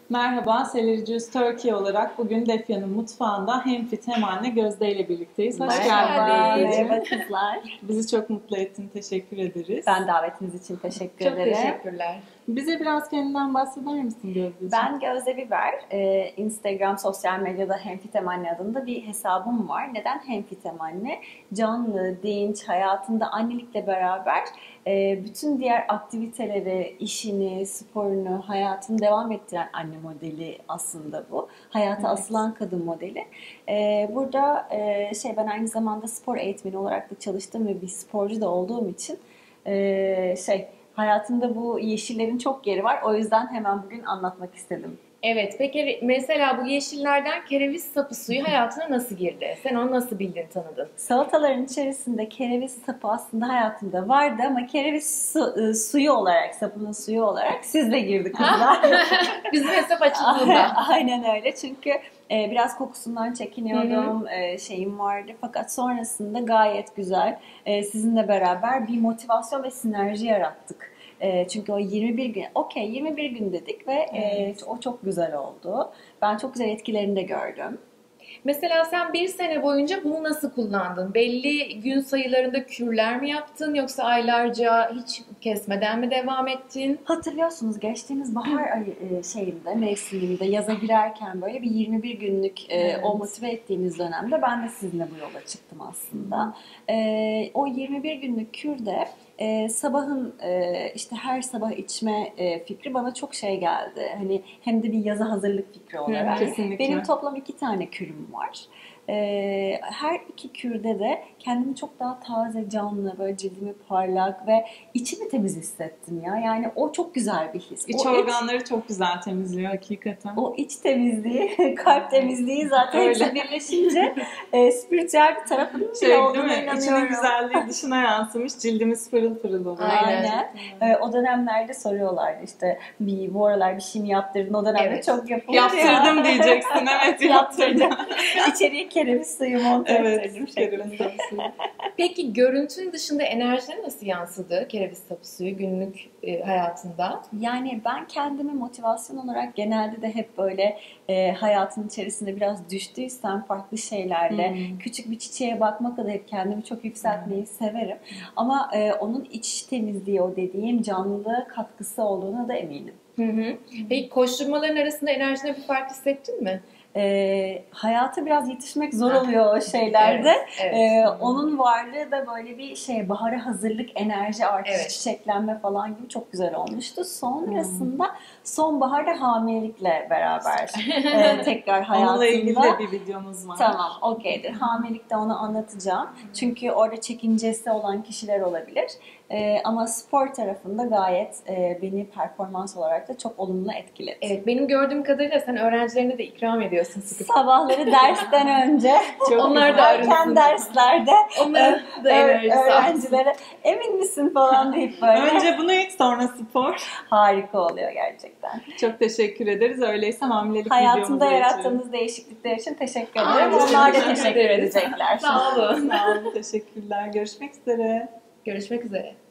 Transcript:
Merhaba, Selericious Turkey olarak bugün Defya'nın mutfağında hem fit hem anne Gözde ile birlikteyiz. Hoş Merhaba, geldin. merhaba kızlar. Bizi çok mutlu ettin, teşekkür ederiz. Ben davetiniz için teşekkür Çok ederim. teşekkürler. Bize biraz kendinden bahseder misin Gözdeciğim? Ben Gözde Biber. Instagram sosyal medyada Hemfitem Anne adında bir hesabım var. Neden Hemfitem Anne? Canlı, dinç, hayatında annelikle beraber bütün diğer aktiviteleri, işini, sporunu, hayatını devam ettiren anne modeli aslında bu. Hayata Evet. asılan kadın modeli. Burada ben aynı zamanda spor eğitmeni olarak da çalıştım ve bir sporcu da olduğum için hayatımda bu yeşillerin çok yeri var. O yüzden hemen bugün anlatmak istedim. Evet, peki mesela bu yeşillerden kereviz sapı suyu hayatına nasıl girdi? Sen onu nasıl bildin, tanıdın? Salataların içerisinde kereviz sapı aslında hayatımda vardı ama kereviz suyu olarak, sapının suyu olarak sizle girdi kızlar. Bizim hesap açıldığında. Aynen öyle, çünkü biraz kokusundan çekiniyordum, şeyim vardı. Fakat sonrasında gayet güzel sizinle beraber bir motivasyon ve sinerji yarattık. Çünkü o 21 gün, 21 gün dedik ve o çok güzel oldu. Ben çok güzel etkilerini de gördüm. Mesela sen bir sene boyunca bunu nasıl kullandın? Belli gün sayılarında kürler mi yaptın yoksa aylarca hiç kesmeden mi devam ettin? Hatırlıyorsunuz, geçtiğimiz bahar mevsiminde yaza girerken böyle bir 21 günlük o motive ettiğimiz dönemde ben de sizinle bu yola çıktım aslında. O 21 günlük kürde sabahın işte her sabah içme fikri bana çok şey geldi. Hani hem de bir yaza hazırlık fikri olarak. Kesinlikle. Benim toplam 2 tane kürüm var. Her iki kürde de kendimi çok daha taze, canlı, böyle cildimi parlak ve içimi temiz hissettim ya. Yani o çok güzel bir his. İç organları çok güzel temizliyor hakikaten. O iç temizliği, kalp temizliği zaten hepsi birleşince spiritüel bir tarafının bile olduğuna değil mi? inanıyorum. İçinin güzelliği dışına yansımış, cildimiz pırıl pırıl oluyor. Aynen. O dönemlerde soruyorlardı işte bu aralar bir şey mi yaptırdın? O dönemde Evet. çok yapılıyor. Yaptırdım diyeceksin. Evet, yaptırdım. İçeriye kereviz suyu monte ettirdim kereviz şeklinde. suyu. Peki görüntün dışında enerjine nasıl yansıdı kereviz sapı suyu günlük hayatında? Yani ben kendimi motivasyon olarak genelde de hep böyle hayatın içerisinde biraz düştüysem farklı şeylerle küçük bir çiçeğe bakmakla da hep kendimi çok yükseltmeyi severim. Ama onun iç temizliği, o dediğim canlılığa katkısı olduğuna da eminim. Peki koşturmaların arasında enerjine bir fark hissettin mi? Hayata biraz yetişmek zor oluyor o şeylerde. Evet. Onun varlığı da böyle bir bahara hazırlık, enerji artışı, Evet. çiçeklenme falan gibi çok güzel olmuştu. Sonrasında sonbaharda hamilelikle beraber tekrar hayatımda. Onunla ilgili de bir videomuz var. Tamam, okeydir. Hamilelikte onu anlatacağım. Çünkü orada çekincesi olan kişiler olabilir. Ama spor tarafında gayet beni performans olarak da çok olumlu etkiledi. Evet, benim gördüğüm kadarıyla sen öğrencilerine de ikram ediyorsun sıkı. Sabahları dersten önce, Onlar da erken arınsın. derslerde Onların da enerjisi öğrencilere emin misin falan deyip böyle Önce bunu iç, sonra spor. harika oluyor gerçekten. Çok teşekkür ederiz. Öyleyse hamilelik Hayatımda videomuza yarattığınız değişiklikler için teşekkür Aa, ederim. teşekkür Onlar da ederiz. teşekkür edecekler. Sağ olun. Sağ olun, teşekkürler. Görüşmek üzere. Görüşmek üzere.